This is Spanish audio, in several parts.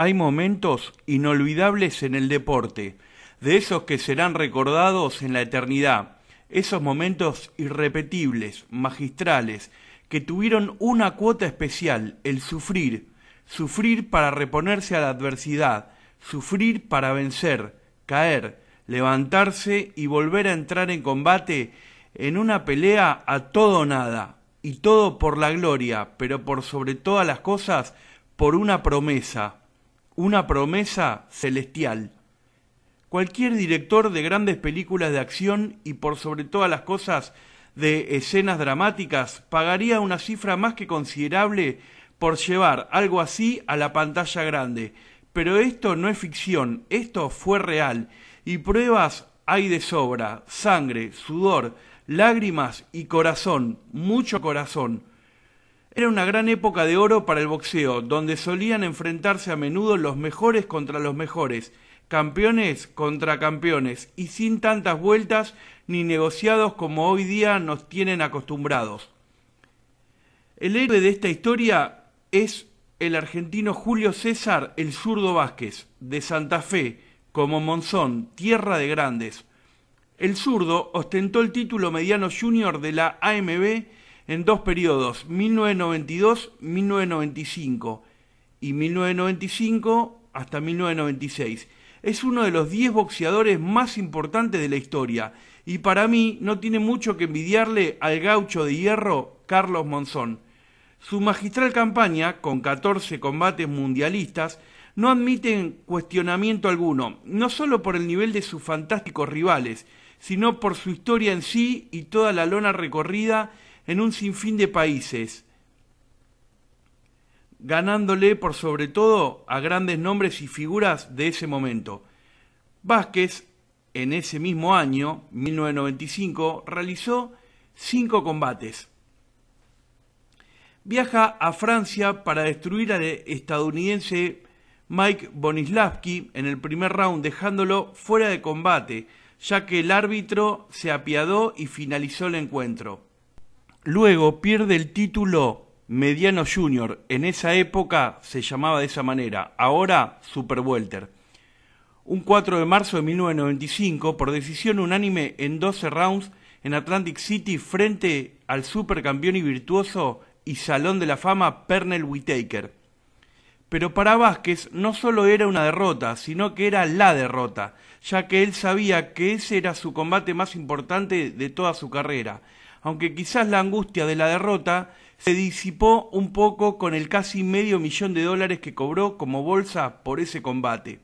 Hay momentos inolvidables en el deporte, de esos que serán recordados en la eternidad, esos momentos irrepetibles, magistrales, que tuvieron una cuota especial, el sufrir, sufrir para reponerse a la adversidad, sufrir para vencer, caer, levantarse y volver a entrar en combate en una pelea a todo o nada, y todo por la gloria, pero por sobre todas las cosas, por una promesa celestial. Cualquier director de grandes películas de acción y por sobre todas las cosas de escenas dramáticas pagaría una cifra más que considerable por llevar algo así a la pantalla grande. Pero esto no es ficción, esto fue real, y pruebas hay de sobra: sangre, sudor, lágrimas y corazón, mucho corazón. Era una gran época de oro para el boxeo, donde solían enfrentarse a menudo los mejores contra los mejores, campeones contra campeones, y sin tantas vueltas ni negociados como hoy día nos tienen acostumbrados. El héroe de esta historia es el argentino Julio César "El Zurdo" Vázquez, de Santa Fe, como Monzón, tierra de grandes. El Zurdo ostentó el título mediano junior de la AMB en dos periodos, 1992-1995 y 1995 hasta 1996. Es uno de los 10 boxeadores más importantes de la historia y para mí no tiene mucho que envidiarle al gaucho de hierro Carlos Monzón. Su magistral campaña, con 14 combates mundialistas, no admiten cuestionamiento alguno, no solo por el nivel de sus fantásticos rivales, sino por su historia en sí y toda la lona recorrida en un sinfín de países, ganándole por sobre todo a grandes nombres y figuras de ese momento. Vázquez, en ese mismo año, 1995, realizó 5 combates. Viaja a Francia para destruir al estadounidense Mike Bonislavski en el primer round, dejándolo fuera de combate, ya que el árbitro se apiadó y finalizó el encuentro. Luego pierde el título mediano junior, en esa época se llamaba de esa manera, ahora Super Welter. Un 4 de marzo de 1995, por decisión unánime en 12 rounds en Atlantic City frente al supercampeón y virtuoso y Salón de la Fama Pernell Whitaker. Pero para Vázquez no solo era una derrota, sino que era la derrota, ya que él sabía que ese era su combate más importante de toda su carrera, aunque quizás la angustia de la derrota se disipó un poco con el casi $500,000 que cobró como bolsa por ese combate.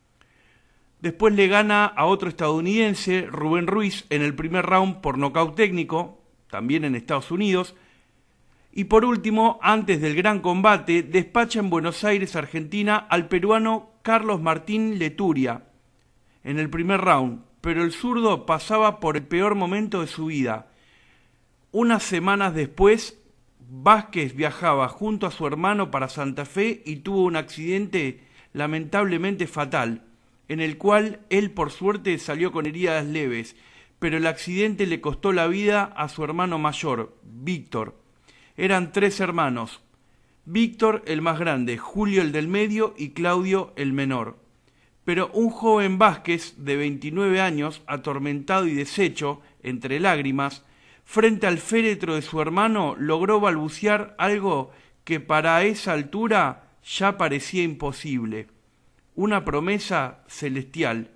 Después le gana a otro estadounidense, Rubén Ruiz, en el primer round por nocaut técnico, también en Estados Unidos. Y por último, antes del gran combate, despacha en Buenos Aires, Argentina, al peruano Carlos Martín Leturia en el primer round, pero el zurdo pasaba por el peor momento de su vida. Unas semanas después, Vázquez viajaba junto a su hermano para Santa Fe y tuvo un accidente lamentablemente fatal, en el cual él por suerte salió con heridas leves, pero el accidente le costó la vida a su hermano mayor, Víctor. Eran 3 hermanos, Víctor el más grande, Julio el del medio y Claudio el menor. Pero un joven Vázquez de 29 años, atormentado y deshecho, entre lágrimas, frente al féretro de su hermano, logró balbucear algo que para esa altura ya parecía imposible. Una promesa celestial: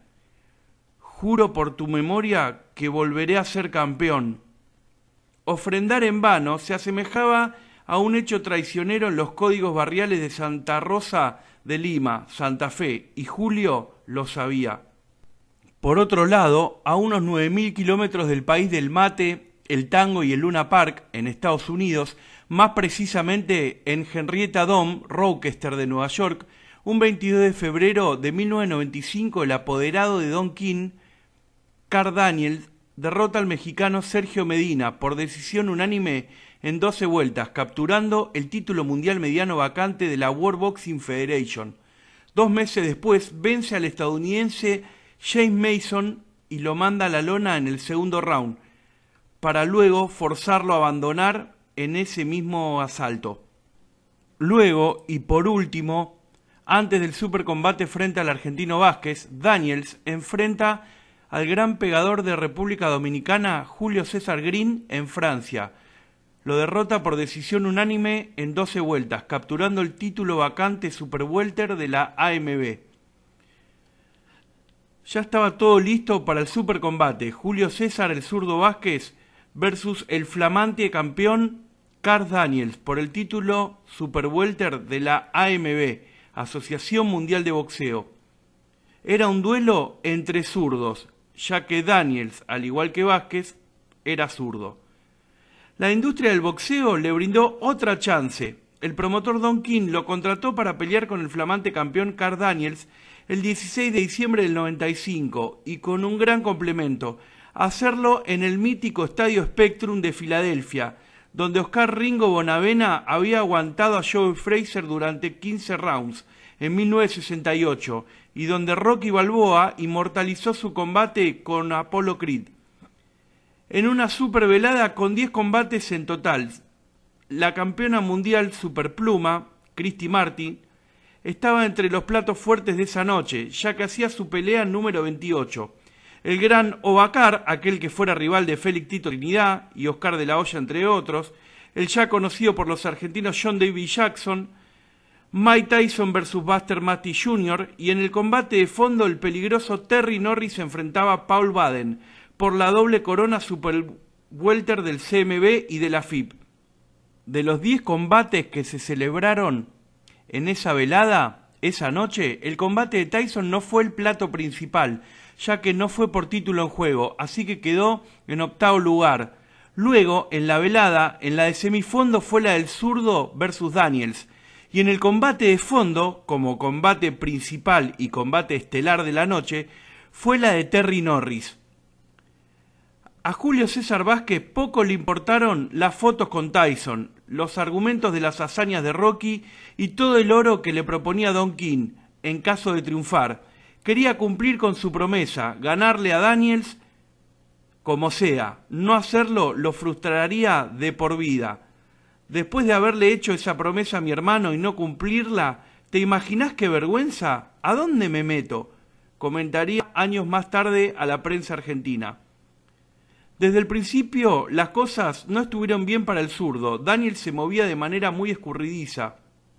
juro por tu memoria que volveré a ser campeón. Ofrendar en vano se asemejaba a un hecho traicionero en los códigos barriales de Santa Rosa de Lima, Santa Fe, y Julio lo sabía. Por otro lado, a unos 9.000 kilómetros del país del mate, el tango y el Luna Park, en Estados Unidos, más precisamente en Henrietta Dome, Rochester de Nueva York, un 22 de febrero de 1995, el apoderado de Don King, Carl Daniels, derrota al mexicano Sergio Medina por decisión unánime en 12 vueltas, capturando el título mundial mediano vacante de la World Boxing Federation. 2 meses después vence al estadounidense James Mason y lo manda a la lona en el segundo round, para luego forzarlo a abandonar en ese mismo asalto. Luego, y por último, Antes del supercombate frente al argentino Vázquez, Daniels enfrenta al gran pegador de República Dominicana, Julio César Green, en Francia. Lo derrota por decisión unánime en 12 vueltas, capturando el título vacante Super Welter de la AMB. Ya estaba todo listo para el supercombate. Julio César, el zurdo Vázquez, versus el flamante campeón Carl Daniels por el título Super Welter de la AMB, Asociación Mundial de Boxeo. Era un duelo entre zurdos, ya que Daniels, al igual que Vázquez, era zurdo. La industria del boxeo le brindó otra chance. El promotor Don King lo contrató para pelear con el flamante campeón Carl Daniels el 16 de diciembre del 95 y con un gran complemento, hacerlo en el mítico Estadio Spectrum de Filadelfia, donde Oscar Ringo Bonavena había aguantado a Joe Frazier durante 15 rounds en 1968 y donde Rocky Balboa inmortalizó su combate con Apollo Creed. En una supervelada con 10 combates en total, la campeona mundial superpluma, Christy Martin, estaba entre los platos fuertes de esa noche, ya que hacía su pelea número 28. El gran Ovacar, aquel que fuera rival de Félix Tito Trinidad y Oscar de la Hoya, entre otros, el ya conocido por los argentinos John David Jackson, Mike Tyson versus Buster Matty Jr., y en el combate de fondo el peligroso Terry Norris se enfrentaba a Paul Baden por la doble corona Super Welter del CMB y de la FIP. De los 10 combates que se celebraron en esa velada, esa noche, el combate de Tyson no fue el plato principal, ya que no fue por título en juego, así que quedó en 8º lugar. Luego, en la velada, en la de semifondo fue la del zurdo versus Daniels, y en el combate de fondo, como combate principal y combate estelar de la noche, fue la de Terry Norris. A Julio César Vázquez poco le importaron las fotos con Tyson, los argumentos de las hazañas de Rocky y todo el oro que le proponía Don King en caso de triunfar. Quería cumplir con su promesa, ganarle a Daniels como sea. No hacerlo lo frustraría de por vida. Después de haberle hecho esa promesa a mi hermano y no cumplirla, ¿te imaginás qué vergüenza? ¿A dónde me meto?, comentaría años más tarde a la prensa argentina. Desde el principio las cosas no estuvieron bien para el zurdo. Daniel se movía de manera muy escurridiza,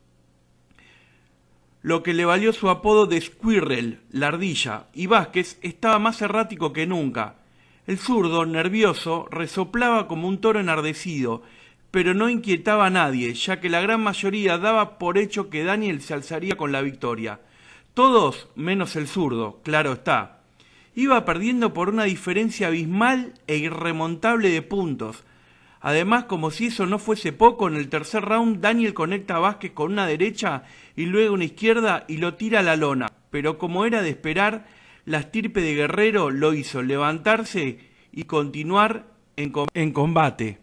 lo que le valió su apodo de Squirrel, la ardilla, y Vázquez estaba más errático que nunca. El zurdo, nervioso, resoplaba como un toro enardecido, pero no inquietaba a nadie, ya que la gran mayoría daba por hecho que Daniel se alzaría con la victoria. Todos, menos el zurdo, claro está. Iba perdiendo por una diferencia abismal e irremontable de puntos. Además, como si eso no fuese poco, en el tercer round Daniel conecta a Vázquez con una derecha y luego una izquierda y lo tira a la lona. Pero como era de esperar, la estirpe de Guerrero lo hizo levantarse y continuar en combate.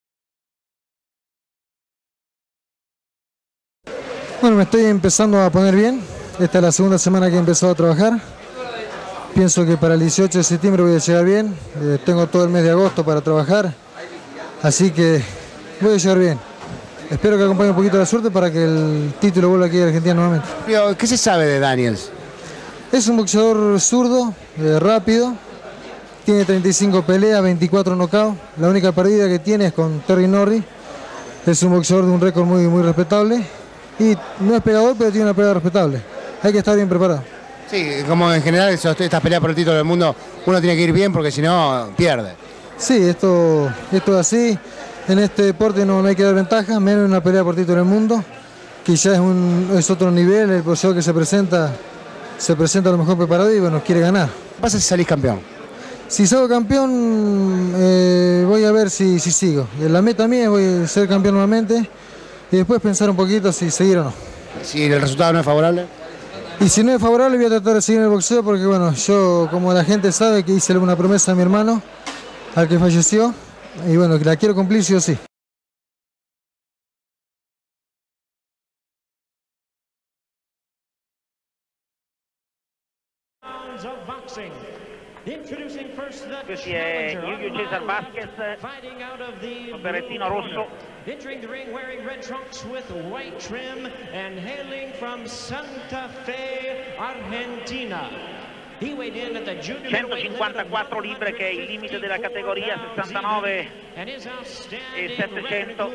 Bueno, me estoy empezando a poner bien. Esta es la segunda semana que he empezado a trabajar. Pienso que para el 18 de septiembre voy a llegar bien. Tengo todo el mes de agosto para trabajar. Así que voy a llegar bien. Espero que acompañe un poquito la suerte para que el título vuelva aquí a Argentina nuevamente. ¿Qué se sabe de Daniels? Es un boxeador zurdo, rápido. Tiene 35 peleas, 24 knockouts. La única pérdida que tiene es con Terry Norris. Es un boxeador de un récord muy respetable. Y no es pegador, pero tiene una pelea respetable. Hay que estar bien preparado. Sí, como en general estas peleas por el título del mundo, uno tiene que ir bien porque si no, pierde. Sí, esto es así. En este deporte no hay que dar ventaja, menos en una pelea por título del mundo. Quizás es otro nivel, el boxeador que se presenta a lo mejor preparado y bueno, quiere ganar. ¿Qué pasa si salís campeón? Si salgo campeón, voy a ver si sigo. Y la meta mía es ser campeón nuevamente y después pensar un poquito si seguir o no. Si el resultado no es favorable. Y si no es favorable, voy a tratar de seguir en el boxeo porque, bueno, yo, como la gente sabe, que hice una promesa a mi hermano, al que falleció, y bueno, que la quiero cumplir sí o sí. Questo è Julio César Vázquez, berrettino rosso. Entering the ring wearing red trunks with white trim and hailing from Santa Fe, Argentina. 154 libbre, che è il limite della categoria, 69 e 700,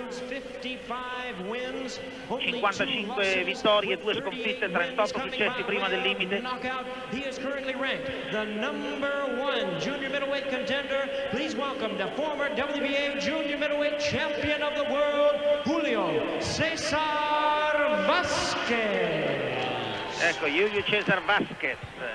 55 vittorie, 2 sconfitte, 38 successi prima del limite. He is currently ranked the #1 junior middleweight contender. Please welcome the former WBA junior middleweight champion of the world, Julio César Vázquez. Ecco, Julio César Vázquez.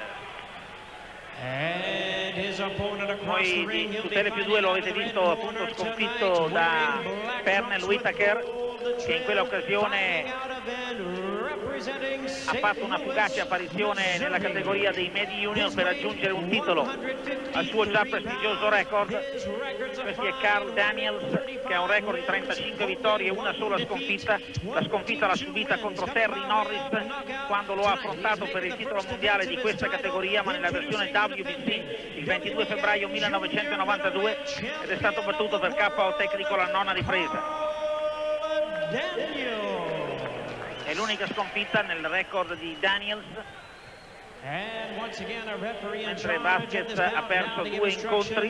Voi su Tele+2 lo avete visto appunto sconfitto da Pernell Whitaker, che in quell'occasione ha fatto una fugace apparizione nella categoria dei Medi Junior per raggiungere un titolo al suo già prestigioso record. Questo è Carl Daniels, che ha un record di 35 vittorie e una sola sconfitta. La sconfitta l'ha subita contro Terry Norris quando lo ha affrontato per il titolo mondiale di questa categoria, ma nella versione WBC il 22 febbraio 1992, ed è stato battuto per KO tecnico alla 9ª ripresa. È l'unica sconfitta nel record di Daniels, mentre Vázquez ha perso 2 incontri.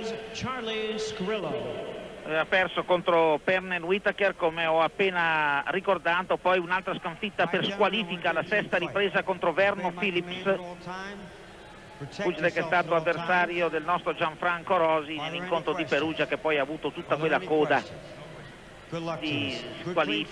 Aveva perso contro Pernell Whitaker, come ho appena ricordato, poi un'altra sconfitta per squalifica alla 6ª ripresa contro Verno Phillips, pugile che è stato avversario del nostro Gianfranco Rosi nell'incontro di Perugia, che poi ha avuto tutta quella coda di squalifica.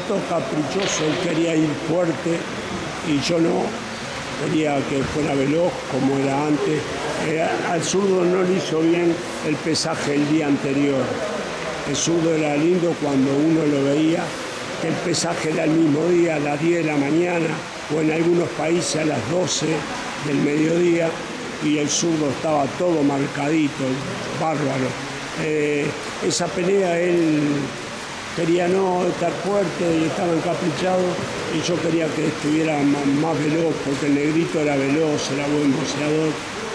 poquito caprichoso, él quería ir fuerte y yo no, quería que fuera veloz como era antes. Al zurdo no le hizo bien el pesaje el día anterior. El zurdo era lindo cuando uno lo veía, que el pesaje era el mismo día, a las 10 de la mañana, o en algunos países a las 12 del mediodía, y el zurdo estaba todo marcadito, bárbaro. Esa pelea él quería no estar fuerte y estaba encaprichado, y yo quería que estuviera más veloz, porque el negrito era veloz, era buen boxeador,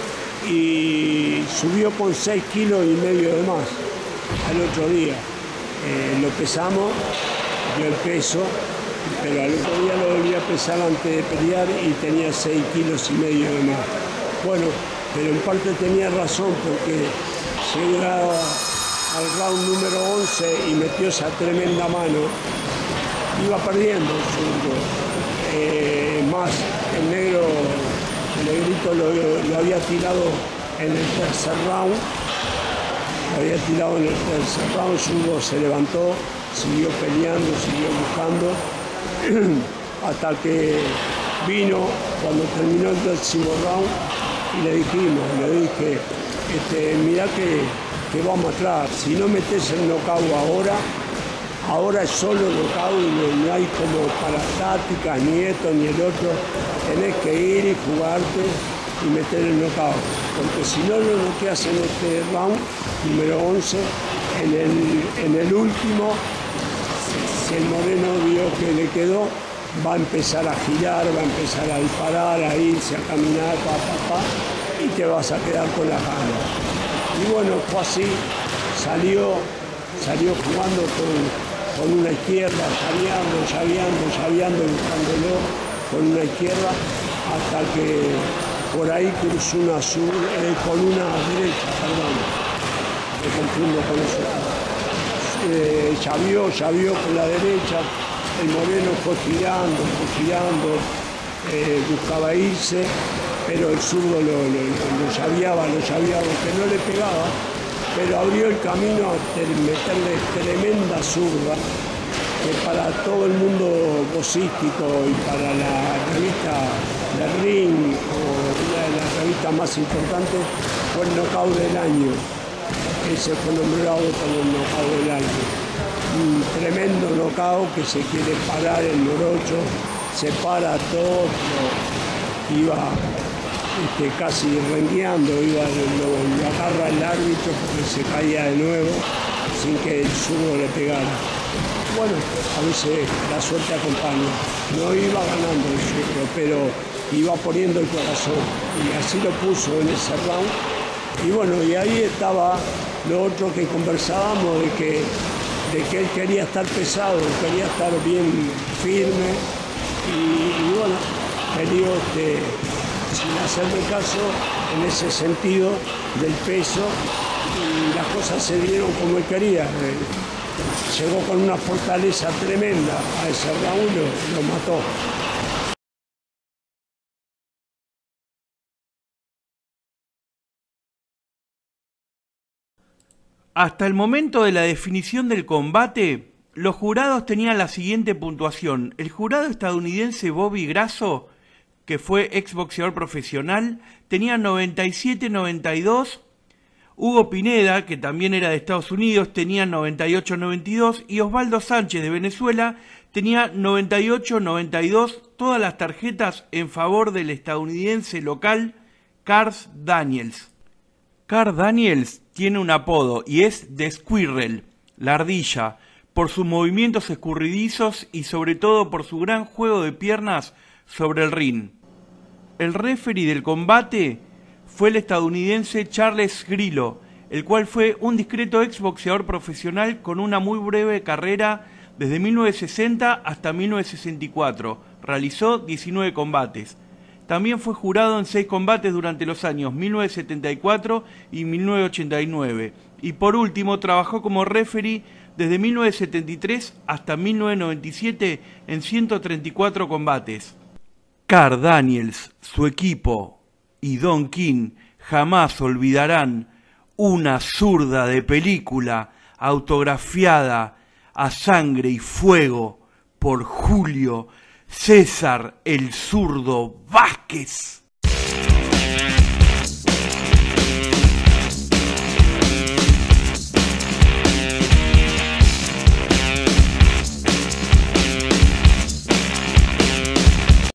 y subió con 6,5 kilos de más al otro día. Lo pesamos, dio el peso, pero al otro día lo volví a pesar antes de pelear y tenía 6,5 kilos de más. Bueno, pero en parte tenía razón, porque llegaba al round número 11 y metió esa tremenda mano, iba perdiendo el zurdo. Más el negrito lo había tirado en el tercer round, el zurdo se levantó, siguió peleando, siguió buscando, hasta que vino cuando terminó el décimo round y le dije, mirá que vamos atrás, si no metes el knockout ahora es solo knockout y no hay como para tácticas, ni esto ni el otro, tenés que ir y jugarte y meter el knockout, porque si no lo noqueas en este round número 11, en el último, si el Moreno vio que le quedó, va a empezar a girar, va a empezar a disparar, a irse, a caminar, y te vas a quedar con las ganas. Y bueno, fue así, salió jugando con una izquierda, llaveando, buscándolo con una izquierda, hasta que por ahí cruzó con una derecha, perdón, me confundo con eso. Llavió con la derecha, el Moreno fue girando, buscaba irse, pero el zurdo lo llaveaba, que no le pegaba, pero abrió el camino a meterle tremenda zurda, que para todo el mundo boxístico y para la revista de Ring, o una de las revistas más importantes, fue el knockout del año. Ese fue nombrado como el knockout del año. Un tremendo knockout que se quiere parar el morocho, se para todo, iba casi rengueando, lo agarra el árbitro porque se caía de nuevo sin que el zurdo le pegara. Bueno, a veces la suerte acompaña. No iba ganando el zurdo, pero iba poniendo el corazón, y así lo puso en ese round. Y bueno, y ahí estaba lo otro que conversábamos, de que él quería estar pesado, quería estar bien firme, y bueno, peleó sin hacerme caso en ese sentido del peso, y las cosas se dieron como él quería. Llegó con una fortaleza tremenda a ese round, lo mató. Hasta el momento de la definición del combate, los jurados tenían la siguiente puntuación. El jurado estadounidense Bobby Grasso, que fue exboxeador profesional, tenía 97-92. Hugo Pineda, que también era de Estados Unidos, tenía 98-92. Y Osvaldo Sánchez, de Venezuela, tenía 98-92. Todas las tarjetas en favor del estadounidense local, Carl Daniels. Carl Daniels tiene un apodo y es The Squirrel, la ardilla, por sus movimientos escurridizos y sobre todo por su gran juego de piernas sobre el ring. El referee del combate fue el estadounidense Charles Grillo, el cual fue un discreto exboxeador profesional con una muy breve carrera desde 1960 hasta 1964. Realizó 19 combates. También fue jurado en 6 combates durante los años 1974 y 1989. Y por último trabajó como referee desde 1973 hasta 1997 en 134 combates. Carl Daniels, su equipo y Don King jamás olvidarán una zurda de película autografiada a sangre y fuego por Julio César el Zurdo Vázquez.